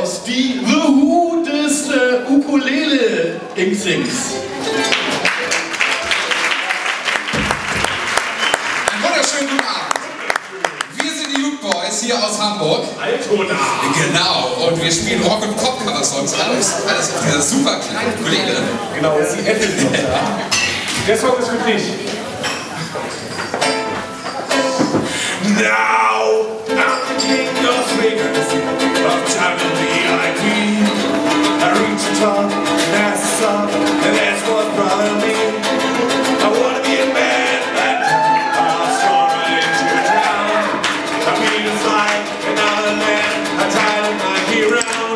Ukeboys, die The Who des Ukulele-Insings. Einen wunderschönen guten Abend. Wir sind die Ukeboys hier aus Hamburg. Altona. Genau, und wir spielen Rock- und Pop-Cover-Songs. Alles auf dieser super kleinen Ukulele. Genau, das ist die Apple noch da. Der Song ist für dich. Now, I'm the king of swingers, of time and VIP. I reach the top, that's the song, and that's what's bothering me. I wanna be a man that I'll storm right into town. I mean, it's like another man, I tie my key around.